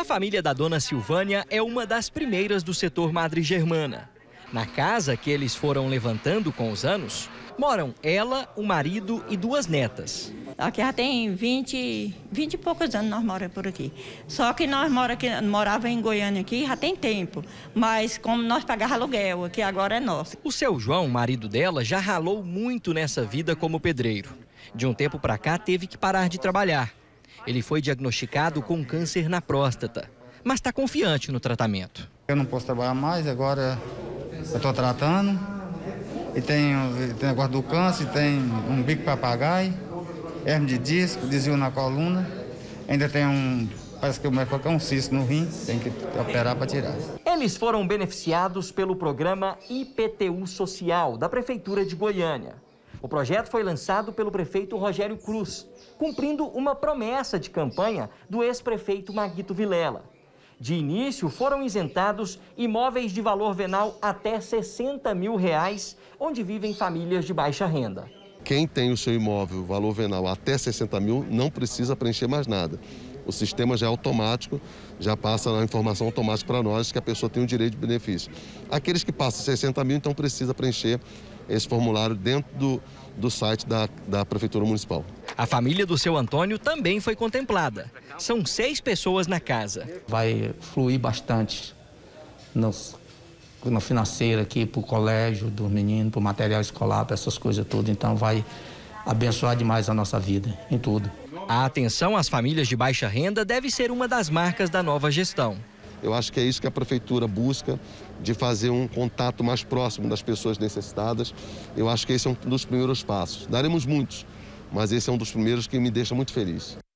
família da dona Silvânia é uma das primeiras do setor Madre Germana. Na casa que eles foram levantando com os anos, moram ela, o marido e 2 netas. Aqui já tem 20 e poucos anos nós moramos por aqui. Só que nós morava em Goiânia aqui já tem tempo. Mas como nós pagávamos aluguel, aqui agora é nosso. O seu João, marido dela, já ralou muito nessa vida como pedreiro. De um tempo para cá teve que parar de trabalhar. Ele foi diagnosticado com câncer na próstata, mas está confiante no tratamento. Eu não posso trabalhar mais, agora eu estou tratando. E tem negócio do câncer, tem um bico papagaio, hernia de disco, desvio na coluna. Ainda tem parece que o médico falou que é um cisto no rim, tem que operar para tirar. Eles foram beneficiados pelo programa IPTU Social da Prefeitura de Goiânia. O projeto foi lançado pelo prefeito Rogério Cruz, cumprindo uma promessa de campanha do ex-prefeito Maguito Vilela. De início, foram isentados imóveis de valor venal até R$60 mil, onde vivem famílias de baixa renda. Quem tem o seu imóvel, valor venal até 60 mil, não precisa preencher mais nada. O sistema já é automático, já passa a informação automática para nós que a pessoa tem o direito de benefício. Aqueles que passam 60 mil, então precisa preencher esse formulário dentro do site da Prefeitura Municipal. A família do seu Antônio também foi contemplada. São 6 pessoas na casa. Vai fluir bastante no financeiro aqui, para o colégio dos meninos, para o material escolar, para essas coisas todas. Então vai abençoar demais a nossa vida, em tudo. A atenção às famílias de baixa renda deve ser uma das marcas da nova gestão. Eu acho que é isso que a Prefeitura busca, de fazer um contato mais próximo das pessoas necessitadas. Eu acho que esse é um dos primeiros passos. Daremos muitos, mas esse é um dos primeiros que me deixa muito feliz.